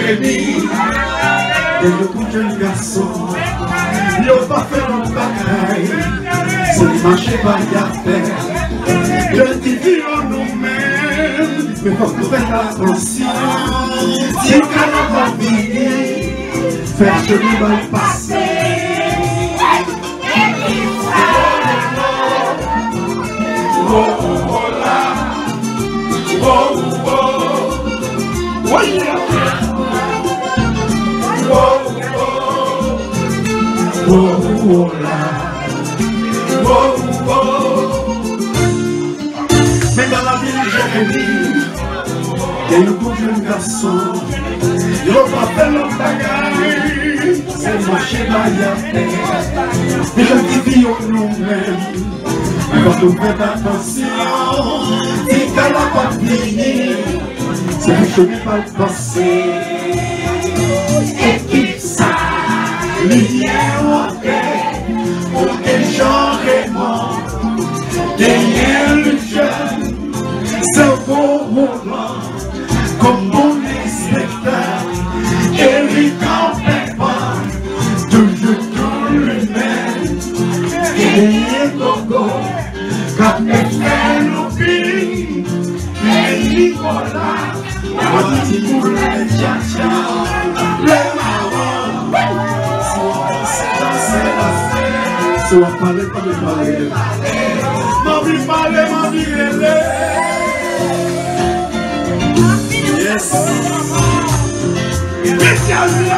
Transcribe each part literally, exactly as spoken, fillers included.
Jérémie, et le tout jeune garçon, il n'a pas fait mon bagaille, c'est le marché par la terre, je dis nous-mêmes, mais faut que vous faites attention, si on n'a pas fini, faire que nous va passer. Oh, oh, là. Oh, oh, oh, yeah. Oh, oh, oh, oh, là. Oh, oh. Mais dans la ville de Jérémie, il y a un beau jeune garçon, il va faire le bagaille, c'est marché Bayard. Et je dis au nous-mêmes, quand on fait attention, si t'as la pas fini, c'est que je n'ai pas passé. Équipe ça, lié au thé, pour que Jean Raymond, derrière le jeune, c'est un beau roulant, comme mon inspecteur, Eric en fait pas, toujours tout le même, et Gogo. Quand elle fait l'oubli, et Nicolas, on dit pour les tcha-tcha, les marrons, c'est danser, danser, c'est on parle pas de parler, ma vie parle, ma vie elle yes, yes,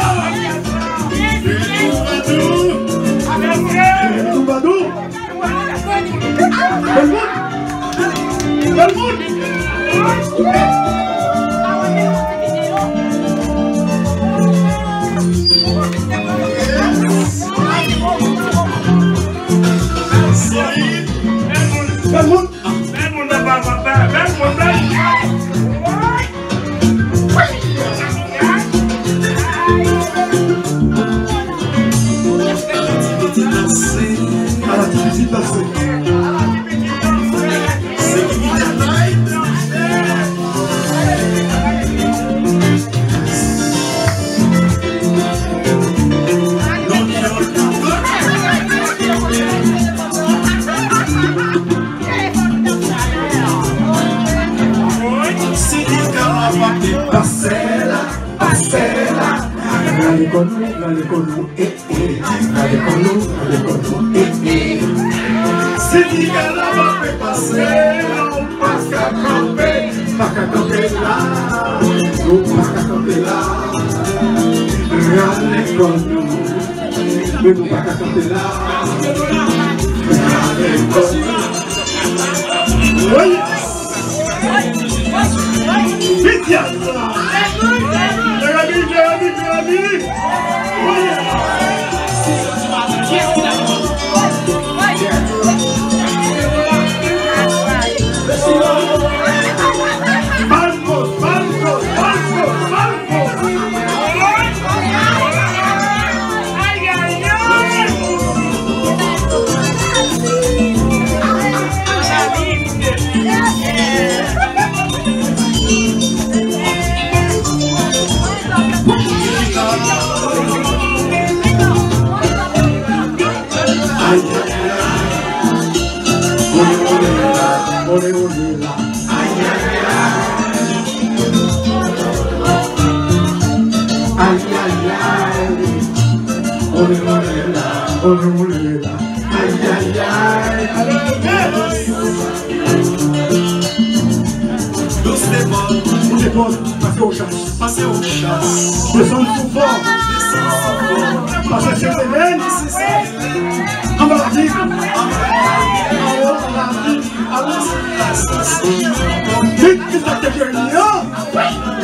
yes, Badou, Belmoud! Belmoud! Belmoud! Belmoud n'a pas papa! Belmoud n'a à la petite dansée. Parcela, parcela, dale con nous, dale con nous, eh eh, dale con nous, dale con nous, eh eh. Si diga la va a passer, on passe à camper, pas qu'à camper là, on pas qu'à camper là. Dale con nous, mais on pas qu'à camper là. Dale con nous. Oui. Vite, y'a ça! Jérémie, Jérémie, Jérémie! Marcos, Marcos, Marcos, Marcos! Aïe, aïe, aïe! Ole, ole, la. Ay, ay, ay. Ay, ay, ay. Ole, ole, la. Ole, ole, la. Ay, ay, ay. Douce dépôts. On dépose, passez aux chasses. Passez aux chasses. Descendre sous fort. Descendre sous fort. Passez sur les veines. En bas la ville. En haut la ville. Vite, vite, la tête de l'Union! Oui!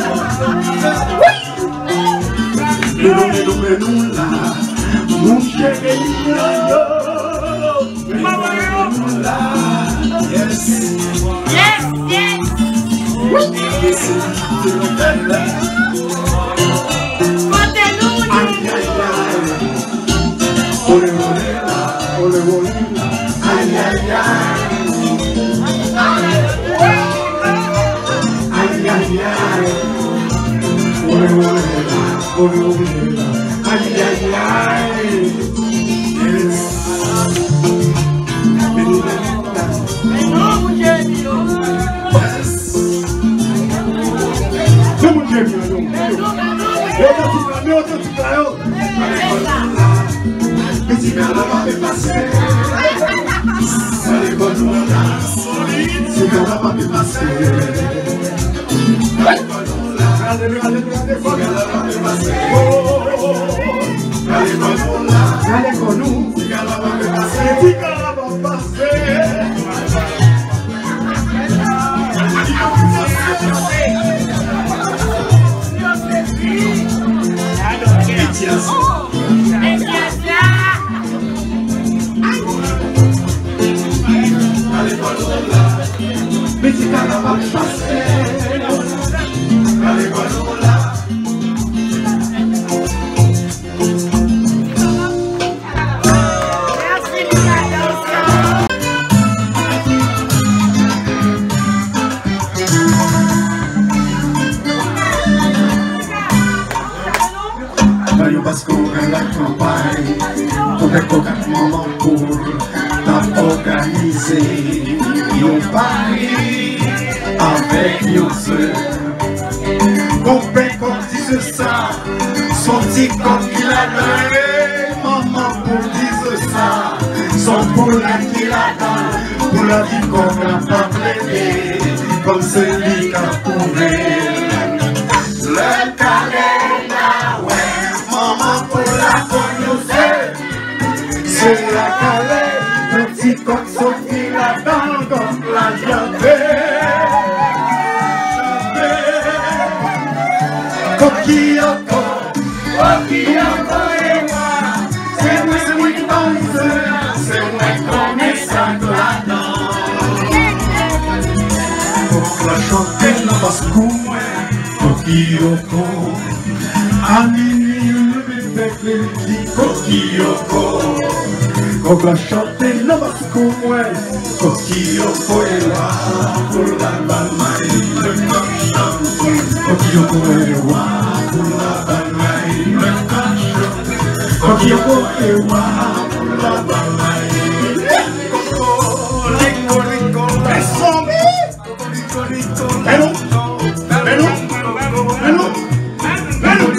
Oui! Mais non, mais non, mais non, là! Mon chéri, yo! Mais non, mais non, là! Yes! Yes, yes! Oui! Et c'est de l'hôtel! Aïe, aïe, aïe! Olé, olé, là! Olé, olé, là! Aïe, aïe, aïe! Ay, ay, ay, ole, ole, pour l'oublier. Aïe, aïe, aïe. Yes. Mais non, mon Dieu, non, mon Dieu, non. Mais si bien là va me passer, allez bonne là, si bien là va me passer, allez bonne là, allez allez allez bonne là va me passer, allez bonne là, allez bonne nous, si bien là va me passer, si bien là va passer. Mais si t'as la va passer, allez voilà là. Merci parce qu'on a la campagne, on est quatre moments pour organiser nos paris avec nos soeurs. On fait comme disent ça, son petit corps qu'il a donné, maman pour dire ça, son pour la qu'il a donné, pour la vie qu'on n'a pas plaidé, comme celui qui a trouvé. Le calenda, ouais, maman pour la connaître, c'est la calenda. Le petit coq sorti là-dedans comme la janté. Coquilloko, coquilloko et moi, c'est moi, c'est moi qui pense, c'est moi qui connais ça là-dedans. Pour la chanter la basse-cou, coquilloko, à minuit le bébé fait dit coquilloko. Quand la chanter la basse-cou, coquilloko et moi, pour la balmaï, le cochon. Coquilloko et moi, pour la balmaï, le cochon. Coquilloko et moi, pour la balmaï. Coco, rico, rico, la zombie. Coco, rico, mais non, mais non, mais non, mais non,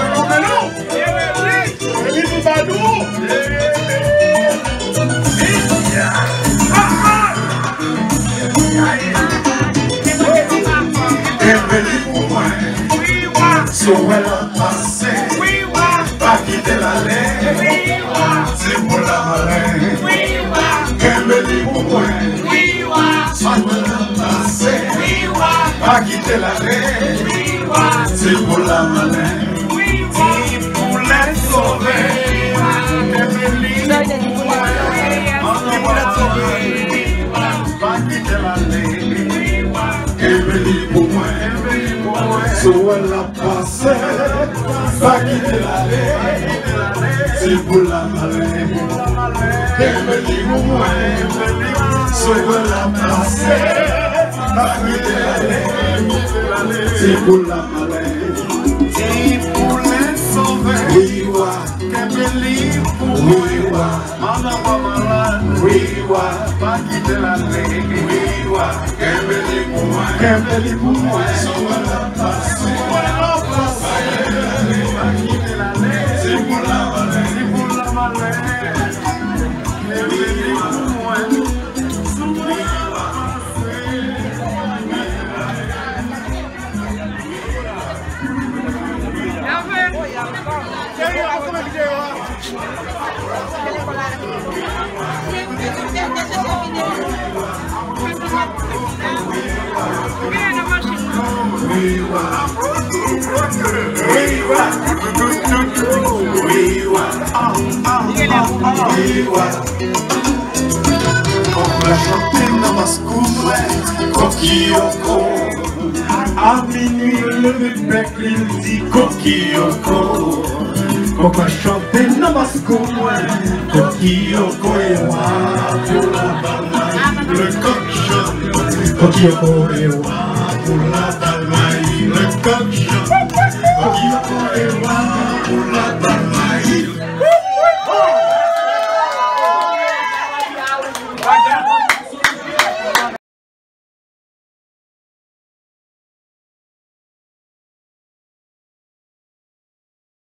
Badou! Sauver la passé, pas quitter l'aller, c'est pour la malin. Qu'elle me dit pour moi, sauver la passé, pas quitter l'aller, c'est pour la malin. C'est pour les sauver, qu'elle me dit pour moi, pour les sauver, pas quitter l'aller, qu'elle me dit pour moi. Sauver la passé, pas quitter l'aller, c'est pour la malin. Elle me dit pour moi, sauver la passé, pas quitter l'aller, c'est pour la malin. C'est pour les sauver, oui, ouais. Qu'elle me dit pour moi, oui, ouais. Madame malade, oui, ouais. Pas quitter l'aller, oui, ouais. Qu'elle me dit pour moi, qu'elle me dit pour moi, sauver la passé. C'est pour la malin, c'est pour la malin. Mais oui, moi, sauver la on va chanter dans ma scoumette, coquilloko. À minuit, le bec, il dit coquilloko. On va chanter dans ma scoumette, coquilloko et moi pour la balmaï, le coq chante. Coquilloko et moi pour la balmaï, le coq chante.